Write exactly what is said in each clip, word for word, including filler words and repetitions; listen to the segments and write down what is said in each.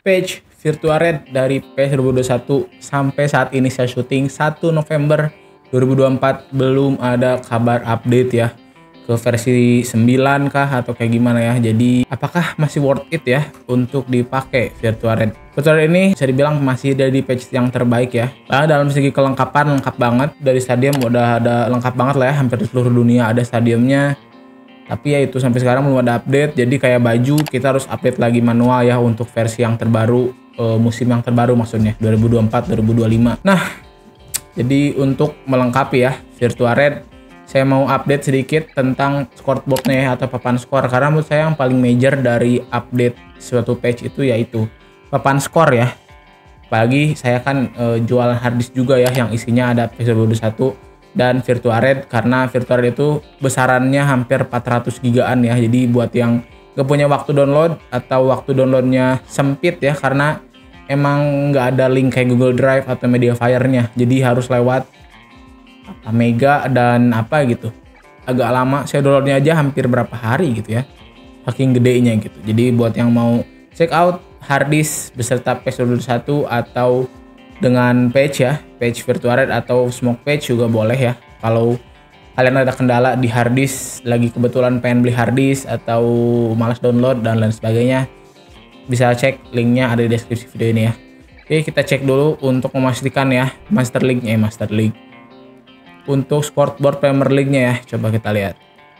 page Virtua Red dari P E S dua ribu dua puluh satu. Sampai saat ini saya syuting satu November dua ribu dua puluh empat belum ada kabar update ya ke versi sembilan kah atau kayak gimana ya. Jadi apakah masih worth it ya untuk dipakai Virtua Red? Virtua Red ini bisa dibilang masih ada di patch yang terbaik ya. Nah, dalam segi kelengkapan lengkap banget, dari stadium udah ada lengkap banget lah ya, hampir di seluruh dunia ada stadiumnya. Tapi ya itu sampai sekarang belum ada update. Jadi kayak baju kita harus update lagi manual ya untuk versi yang terbaru, e, musim yang terbaru maksudnya dua ribu dua puluh empat dua ribu dua puluh lima. Nah, jadi untuk melengkapi ya Virtua Red, saya mau update sedikit tentang scoreboardnya ya, atau papan skor, karena menurut saya yang paling major dari update suatu patch itu yaitu papan skor ya. Apalagi saya kan e, jualan harddisk juga ya yang isinya ada P E S dua ribu dua puluh satu dan Virtua Red, karena Virtua Red itu besarannya hampir empat ratus gigaan ya. Jadi buat yang gak punya waktu download atau waktu downloadnya sempit ya, karena emang nggak ada link kayak Google Drive atau Mediafire-nya, jadi harus lewat apa Mega dan apa gitu. Agak lama, saya downloadnya aja hampir berapa hari gitu ya, saking gedenya gitu. Jadi buat yang mau check out harddisk beserta P E S dua ribu dua puluh satu atau dengan patch ya, patch Virtua Red atau smoke patch juga boleh ya. Kalau kalian ada kendala di harddisk, lagi kebetulan pengen beli harddisk atau malas download dan lain sebagainya, bisa cek linknya ada di deskripsi video ini ya. Oke, kita cek dulu untuk memastikan ya Master League-nya, eh, Master League. Untuk scoreboard Premier League-nya ya, coba kita lihat.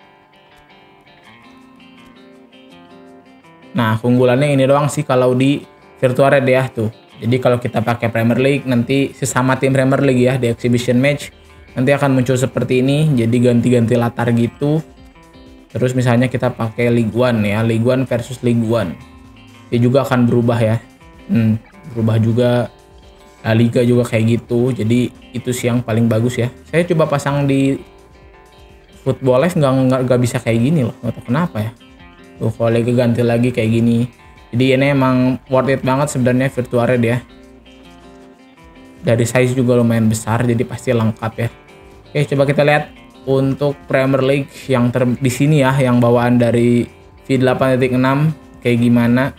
Nah, keunggulannya ini doang sih kalau di Virtua Red ya tuh. Jadi kalau kita pakai Premier League, nanti sesama tim Premier League ya di exhibition match, nanti akan muncul seperti ini, jadi ganti-ganti latar gitu. Terus misalnya kita pakai League One ya, League One versus League One, dia juga akan berubah ya. Hmm, berubah juga. La Liga juga kayak gitu, jadi itu sih yang paling bagus ya. Saya coba pasang di Football Live nggak nggak nggak bisa kayak gini loh, nggak tahu kenapa ya. Tuh kalau Liga ganti lagi kayak gini, jadi ini emang worth it banget sebenarnya Virtua Red ya. Dari size juga lumayan besar, jadi pasti lengkap ya. Oke, coba kita lihat untuk Premier League yang ter di sini ya, yang bawaan dari V delapan titik enam kayak gimana.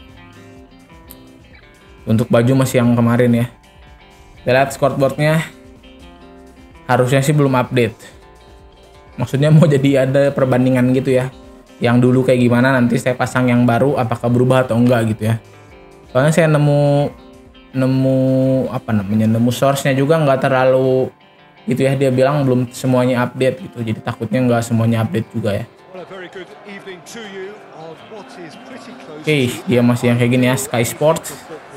Untuk baju masih yang kemarin ya. Kita lihat scoreboardnya, harusnya sih belum update. Maksudnya mau jadi ada perbandingan gitu ya, yang dulu kayak gimana, nanti saya pasang yang baru apakah berubah atau enggak gitu ya. Soalnya saya nemu nemu apa namanya nemu source-nya juga nggak terlalu gitu ya, dia bilang belum semuanya update gitu, jadi takutnya nggak semuanya update juga ya. Oke, okay, dia masih yang kayak gini ya, Sky Sports.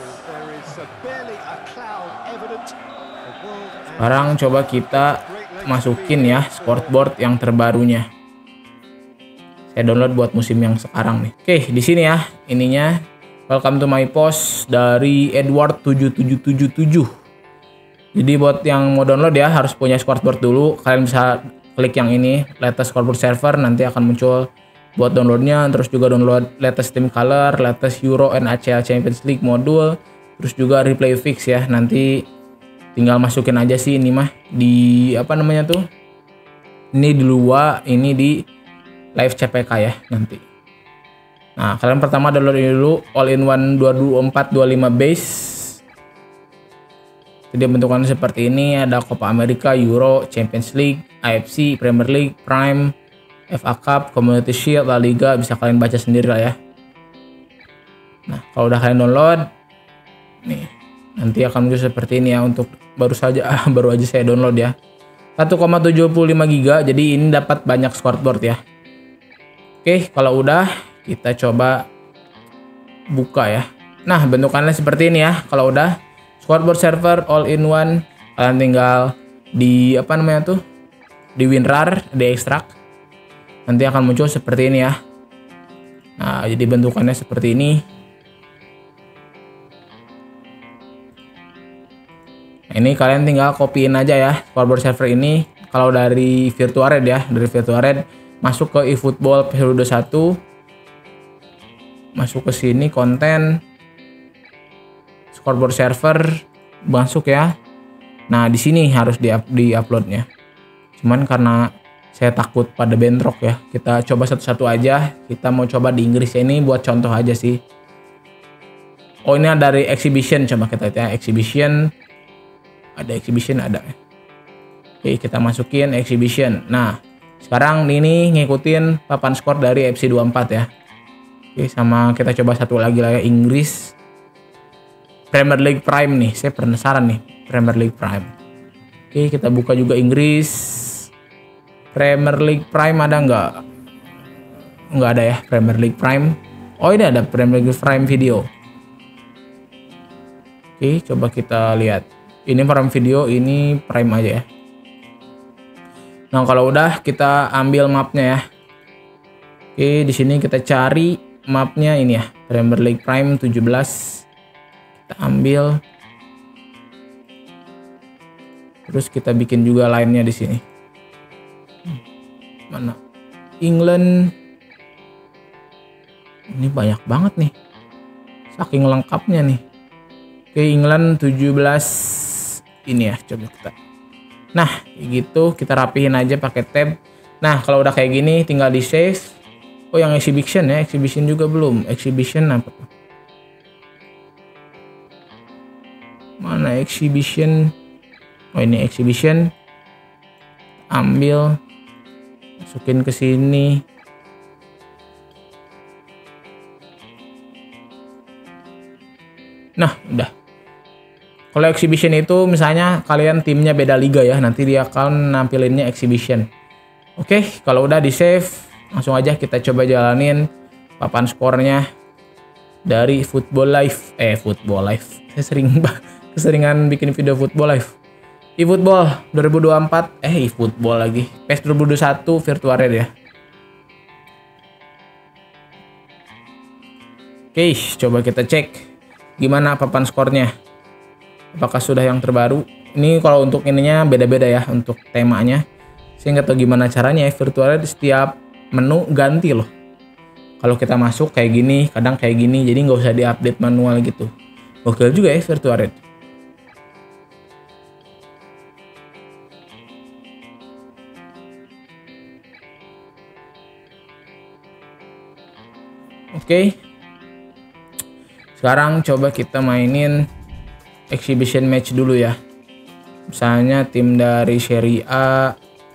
Sekarang coba kita masukin ya scoreboard yang terbarunya. Saya download buat musim yang sekarang nih. Oke, di sini ya ininya. Welcome to my post dari Edward tujuh tujuh tujuh tujuh. Jadi buat yang mau download ya harus punya scoreboard dulu. Kalian bisa klik yang ini, latest scoreboard server, nanti akan muncul buat downloadnya. Terus juga download latest team color, latest Euro and A C L Champions League modul. Terus juga replay fix ya. Nanti tinggal masukin aja sih ini mah di apa namanya tuh, ini di luar, ini di live C P K ya nanti. Nah, kalian pertama download ini dulu, all in one dua dua empat dua lima base. Jadi bentukannya seperti ini, ada Copa America, Euro, Champions League, A F C, Premier League, Prime, F A Cup, Community Shield, La Liga, bisa kalian baca sendiri lah ya. Nah, kalau udah kalian download nih, nanti akan muncul seperti ini ya. Untuk baru saja ah, baru aja saya download ya, satu koma tujuh lima giga, jadi ini dapat banyak scoreboard ya. Oke, kalau udah kita coba buka ya. Nah, bentukannya seperti ini ya. Kalau udah scoreboard server all in one, kalian tinggal di apa namanya tuh, di WinRAR, di extract, nanti akan muncul seperti ini ya. Nah, jadi bentukannya seperti ini. Ini kalian tinggal copyin aja ya scoreboard server ini. Kalau dari Virtua Red ya, dari Virtua Red masuk ke eFootball P E S dua ribu dua puluh satu, masuk ke sini konten scoreboard server, masuk ya. Nah, di sini harus di di uploadnya. Cuman karena saya takut pada bentrok ya, kita coba satu-satu aja. Kita mau coba di Inggris ini buat contoh aja sih. Oh ini dari exhibition, coba kita lihat ya, exhibition. Ada exhibition ada. Oke kita masukin exhibition. Nah sekarang ini ngikutin papan skor dari F C dua puluh empat ya. Oke sama kita coba satu lagi lah ya, Inggris Premier League Prime nih. Saya penasaran nih Premier League Prime. Oke kita buka juga Inggris Premier League Prime, ada nggak? Nggak ada ya Premier League Prime. Oh ini ada Premier League Prime Video. Oke, coba kita lihat. Ini Prime Video, ini Prime aja ya. Nah, kalau udah kita ambil mapnya ya. Oke, di sini kita cari mapnya ini ya, Premier League Prime tujuh belas. Kita ambil. Terus kita bikin juga lainnya di sini. Mana? England. Ini banyak banget nih. Saking lengkapnya nih. Oke, England tujuh belas ini ya, coba kita. Nah, gitu kita rapihin aja pakai tab. Nah, kalau udah kayak gini tinggal di save. Oh, yang exhibition ya, exhibition juga belum. Exhibition apa tuh? Mana exhibition? Oh, ini exhibition. Ambil, masukin ke sini. Nah, udah. Kalau exhibition itu misalnya kalian timnya beda liga ya, nanti dia akan nampilinnya exhibition. Oke, kalau udah di save, langsung aja kita coba jalanin papan skornya dari Football Live. Eh, Football Live. Saya sering keseringan bikin video Football Live. eFootball dua ribu dua puluh empat, eh eFootball lagi. P E S dua ribu dua puluh satu Virtua Red ya. Oke, coba kita cek gimana papan skornya. Apakah sudah yang terbaru? Ini kalau untuk ininya beda-beda ya untuk temanya. Saya nggak tahu gimana caranya ya, Virtua Red setiap menu ganti loh. Kalau kita masuk kayak gini, kadang kayak gini, jadi nggak usah diupdate manual gitu. Gokil juga ya Virtua Red. Oke. Sekarang coba kita mainin exhibition match dulu ya. Misalnya tim dari Serie A.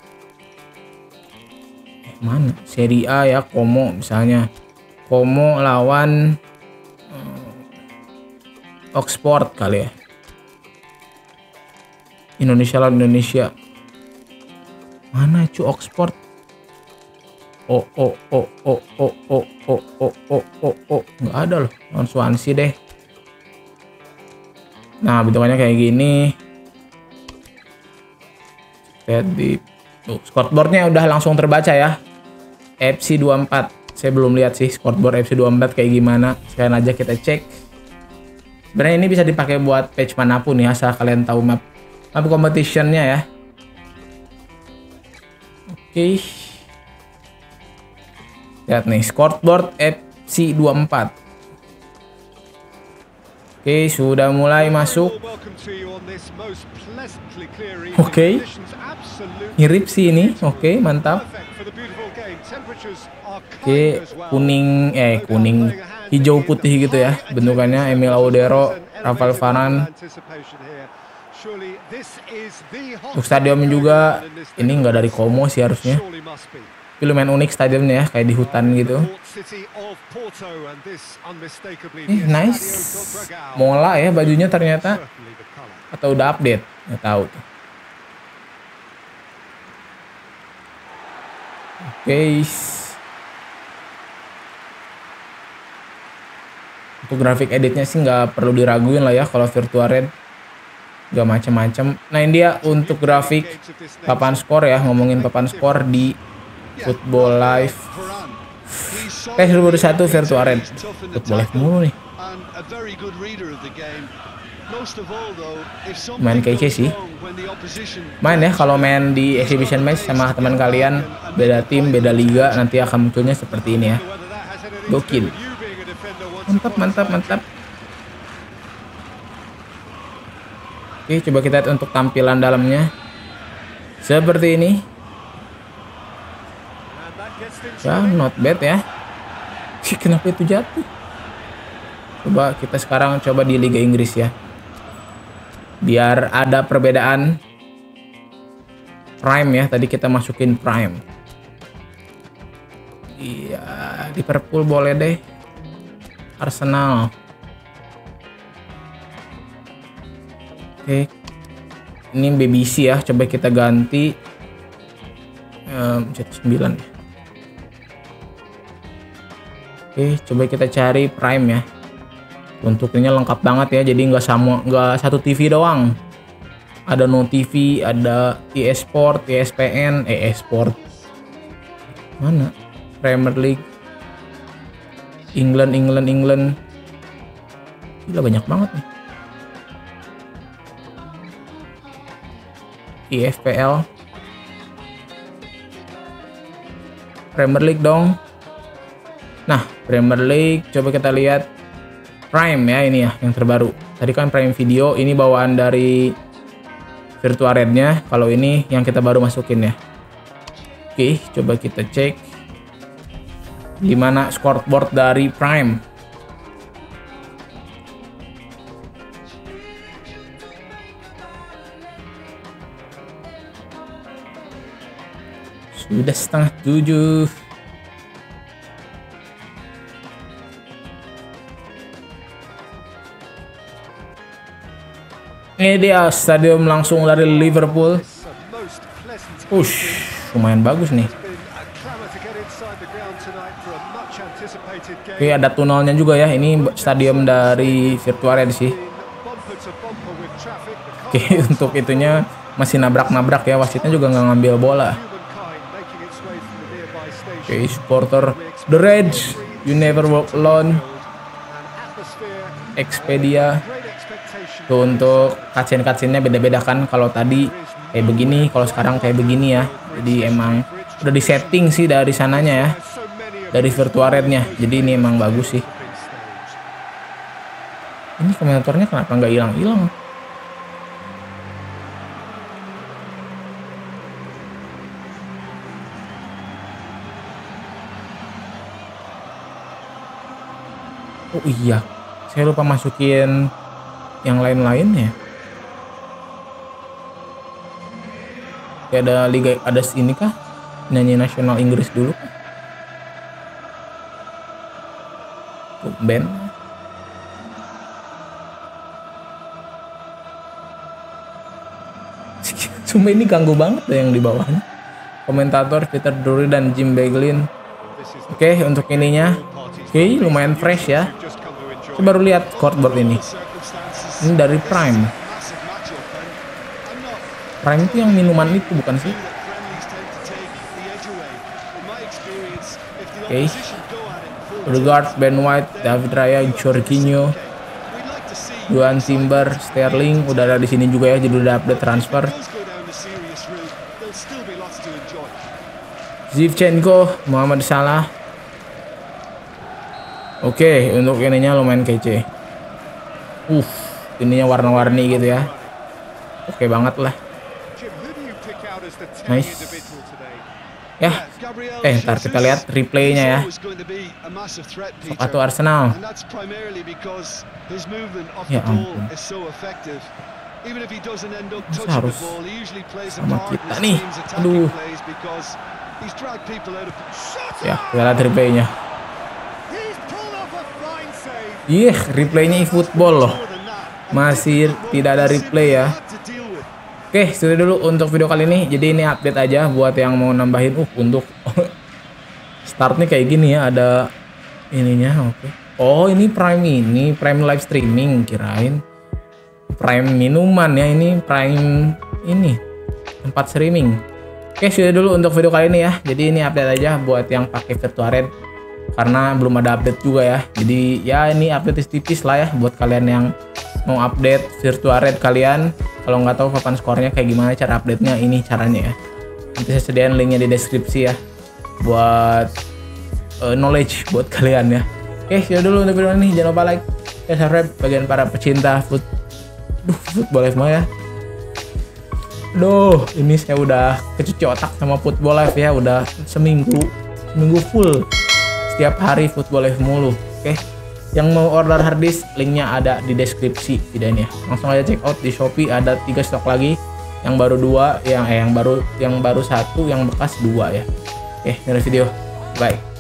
Eh, mana? Serie A ya, Como misalnya. Como lawan um, Oxford kali ya. Indonesia lawan Indonesia. Mana cu Oxford? Oh oh oh oh oh oh oh oh oh oh oh nggak ada loh. Lawan Swansea deh. Nah, bentukannya kayak gini. Lihat di tuh, scoreboardnya udah langsung terbaca ya. F C dua puluh empat. Saya belum lihat sih scoreboard F C dua puluh empat kayak gimana. Sekarang aja kita cek. Sebenarnya ini bisa dipakai buat page manapun ya, asal kalian tahu map map competitionnya ya. Oke. Lihat nih scoreboard F C dua puluh empat. Oke, sudah mulai masuk. Oke, mirip sih ini. Oke, mantap. Oke, kuning, eh kuning, hijau putih gitu ya bentukannya. Emil Audero, Rafael Varane. Untuk stadion juga, ini nggak dari Como sih harusnya. Tapi lumayan unik stadionnya ya, kayak di hutan gitu. Eh, nice. Mola ya bajunya ternyata. Atau udah update? Nggak tahu tuh. Oke. Untuk grafik editnya sih nggak perlu diraguin lah ya kalau Virtua Red. Nggak macem-macem. Nah ini dia untuk grafik papan skor ya. Ngomongin papan skor di Football Live P E S dua ribu dua puluh satu Virtua Red. Football Live mulu nih. Main kece sih. Main ya kalau main di exhibition match sama teman kalian, beda tim, beda liga, nanti akan munculnya seperti ini ya. Gokil. Mantap, mantap, mantap. Oke, coba kita lihat untuk tampilan dalamnya. Seperti ini. Ya, not bad ya. Kenapa itu jatuh? Coba kita sekarang coba di Liga Inggris ya. Biar ada perbedaan Prime ya. Tadi kita masukin Prime. Iya, Liverpool boleh deh. Arsenal. Oke. Ini B B C ya. Coba kita ganti um, sembilan ya. Oke, coba kita cari Prime ya. Untuknya lengkap banget ya. Jadi nggak sama, nggak satu T V doang. Ada No T V, ada E A Sport, E S P N, E A Sport. Mana? Premier League. England, England, England. Gila banyak banget nih. E F P L. Premier League dong. Nah, Premier League coba kita lihat Prime ya, ini ya yang terbaru. Tadi kan Prime Video, ini bawaan dari Virtua Red-nya. Kalau ini yang kita baru masukin ya. Oke, coba kita cek gimana scoreboard dari Prime. Sudah setengah tujuh. Ini dia stadium langsung dari Liverpool. Ush, lumayan bagus nih. Oke, ada tunnelnya juga ya. Ini stadium dari Virtua Red sih. Oke, untuk itunya masih nabrak-nabrak ya. Wasitnya juga nggak ngambil bola. Oke, supporter The Reds, you never walk alone. Expedia. Tuh untuk cutscene-cutscene-nya beda-beda kan. Kalau tadi kayak begini, kalau sekarang kayak begini ya. Jadi emang udah disetting sih dari sananya ya. Dari Virtua Red-nya. Jadi ini emang bagus sih. Ini komentatornya kenapa nggak hilang-hilang? Oh iya, saya lupa masukin yang lain-lainnya. Kayak ada liga, ada ini kah? Nyanyi nasional Inggris dulu. Tuh, band. Cuma ini ganggu banget deh yang di bawahnya. Komentator Peter Drury dan Jim Beglin. Oke, untuk ininya. Oke, lumayan fresh ya. Saya baru lihat scoreboard ini. Ini dari Prime. Prime itu yang minuman itu bukan sih? Oke. Okay. Odegaard, Ben White, David Raya, Jorginho, Juan Timber, Sterling udah ada di sini juga ya. Jadi udah update transfer. Zinchenko, Muhammad Salah. Oke, okay, untuk ininya lumayan kece. Uh, ininya warna-warni gitu ya. Oke okay banget lah. Nice. Ya, eh ntar kita lihat replaynya ya. Sepatu Arsenal. Ya ampun. Masa harus sama kita nih. Aduh. Ya, kita lihat replaynya. Ih, yeah, replaynya eFootball loh. Masih tidak ada replay ya. Oke, sudah dulu untuk video kali ini. Jadi ini update aja buat yang mau nambahin. Uh, untuk startnya kayak gini ya. Ada ininya, oke. Oh, ini Prime ini. Prime live streaming, kirain. Prime minuman ya. Ini Prime ini. Tempat streaming. Oke, sudah dulu untuk video kali ini ya. Jadi ini update aja buat yang pakai Virtua Red. Karena belum ada update juga ya. Jadi ya ini update tipis lah ya buat kalian yang mau update Virtua Red kalian. Kalau nggak tahu kapan skornya kayak gimana cara update-nya, ini caranya ya. Nanti saya sediain linknya di deskripsi ya buat uh, knowledge buat kalian ya. Oke, sudah dulu untuk video ini. Jangan lupa like, dan subscribe bagian para pecinta foot Duh, Football Live semua ya. Duh, ini saya udah kecuci otak sama Football Live ya. Udah seminggu seminggu full. Setiap hari Football Live mulu. Oke, Yang mau order harddisk, linknya ada di deskripsi video ini ya. Langsung aja check out di Shopee, ada tiga stok lagi. Yang baru dua, yang eh yang baru yang baru satu, yang bekas dua ya. Oke, dari video. Bye.